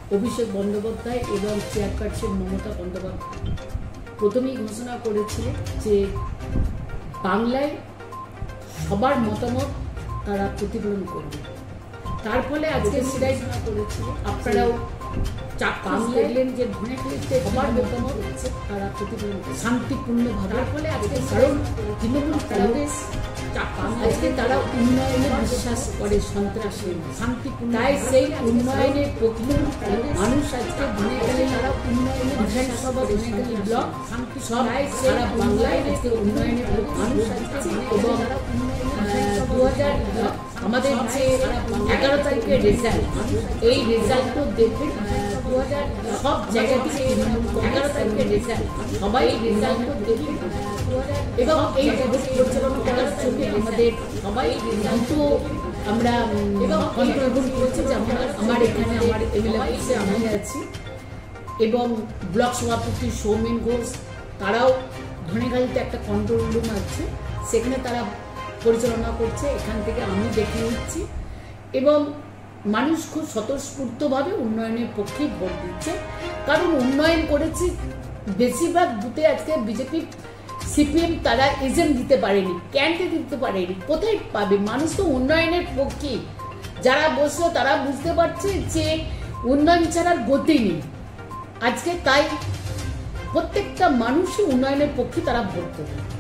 অভিষেক বন্দ্যোপাধ্যায় এবং চেয়ারপারসন মমতা বন্দ্যোপাধ্যায় প্রথমেই ঘোষণা করেছিল যে বাংলায় সবার মতামত তারা প্রতিফলন করবে। তার ফলে আজকে সেটাই ঘোষণা করেছিল, আপনারাও দেখলেন যে ধনেখালিতে সবার মতামত হচ্ছে তারা প্রতিফলন শান্তিপূর্ণভাবে। তার ফলে আজকে কারণ তৃণমূল কংগ্রেস আজকে তারা উন্নয়নে বিশ্বাস করে, সন্ত্রাসে শান্তিপূর্ণ, তাই সেই উন্নয়নের পক্ষে মানুষ আজকে ধনেখালি তারা উন্নয়নে বিধানসভা ধনেখালি ব্লক শান্তি সবাই সারা বাংলায় আজকে উন্নয়নের মানুষ আজকে এবং 2000 আমাদের যে 11 তারিখের রেজাল্ট, এই রেজাল্টও দেখবেন 2000 সব জায়গা থেকে 11 তারিখের রেজাল্ট সবাই রেজাল্টও দেখবেন এবং এই ভোট পরিচালনা করার জন্য আমাদের সবাই দুটো আমরা কন্ট্রোল রুম করেছি, যে আমার এখানে আমার এমএলএ অফিসে আমি আছি এবং ব্লক সভাপতি সৌমেন ঘোষ, তারাও ধনেখালিতে একটা কন্ট্রোল রুম আছে, সেখানে তারা পরিচালনা করছে। এখান থেকে আমি দেখে নিচ্ছি এবং মানুষ খুব স্বতঃস্ফূর্তভাবে উন্নয়নের পক্ষে ভোট দিচ্ছে, কারণ উন্নয়ন করেছি। বেশিরভাগ বুথে আজকে বিজেপি সিপিএম তারা এজেন্ট দিতে পারেনি, ক্যান্ডিডেট দিতে পারেনি, কোথায় পাবে? মানুষ তো উন্নয়নের পক্ষে, যারা বসলো তারা বুঝতে পারছে যে উন্নয়ন ছাড়ার গতি নেই আজকে, তাই প্রত্যেকটা মানুষই উন্নয়নের পক্ষে তারা ভোট দেবে।